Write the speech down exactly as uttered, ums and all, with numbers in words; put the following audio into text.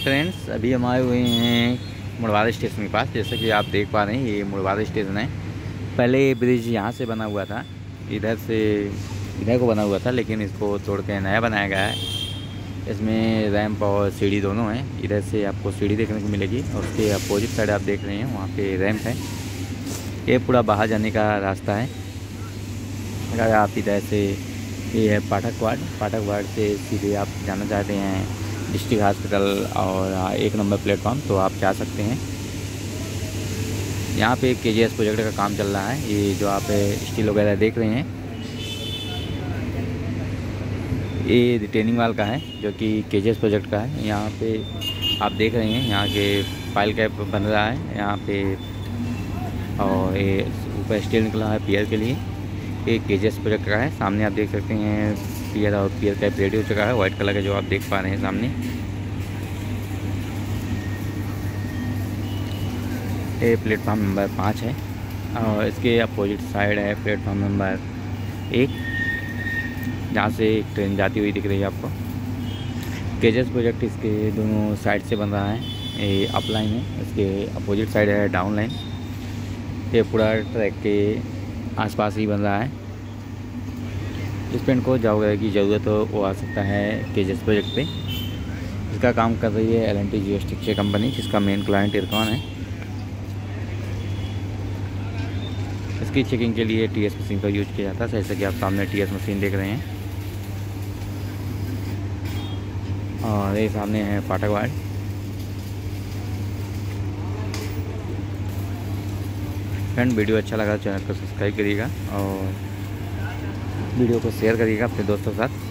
Friends, अभी हम आए हुए हैं मुड़वाद स्टेशन के पास। जैसे कि आप देख पा रहे हैं, ये मुड़वाद स्टेशन है। पहले ये ब्रिज यहाँ से बना हुआ था, इधर से इधर को बना हुआ था, लेकिन इसको तोड़ के नया बनाया गया है। इसमें रैंप और सीढ़ी दोनों हैं। इधर से आपको सीढ़ी देखने को मिलेगी और उसके अपोजिट साइड आप देख रहे हैं, वहाँ पे रैंप है। ये पूरा बाहर जाने का रास्ता है। अगर आप इधर से, ये है पाठक वार्ड, पाठक वार्ड से सीधे आप जाना चाहते हैं डिस्ट्रिक्ट हॉस्पिटल और एक नंबर प्लेटफॉर्म, तो आप जा सकते हैं। यहाँ पे के जी एस प्रोजेक्ट का काम चल रहा है। ये जो आप स्टील वगैरह देख रहे हैं, ये रिटेनिंग वाल का है, जो कि के जी एस प्रोजेक्ट का है। यहाँ पे आप देख रहे हैं, यहाँ के फाइल कैप बन रहा है यहाँ पे, और ये ऊपर स्टील निकला है पियर के लिए। ये के जी एस प्रोजेक्ट का है। सामने आप देख सकते हैं पियर और पियर कैप रेडी हो चुका है, वाइट कलर का, जो आप देख पा रहे हैं सामने। ये प्लेटफॉर्म नंबर पाँच है और इसके अपोजिट साइड है प्लेटफॉर्म नंबर एक, जहाँ से एक ट्रेन जाती हुई दिख रही है आपको। के जी एस प्रोजेक्ट इसके दोनों साइड से बन रहा है। ये अप लाइन है, इसके अपोजिट साइड है डाउन लाइन। ये पूरा ट्रैक के आसपास ही बन रहा है। इस पेंट को जाओगे की ज़रूरत हो वो आ सकता है के जी एस प्रोजेक्ट पे। इसका काम कर रही है एल एंड टी जियोस्टिक्स कंपनी, जिसका मेन क्लाइंट इरकॉन है। इसकी चेकिंग के लिए टी एस मशीन का यूज किया जाता है, जैसे कि आप सामने टी एस मशीन देख रहे हैं। और ये सामने है पाठक वार्ड। फ्रेंड, वीडियो अच्छा लगा चैनल को सब्सक्राइब करिएगा और वीडियो को शेयर करिएगा अपने दोस्तों के साथ।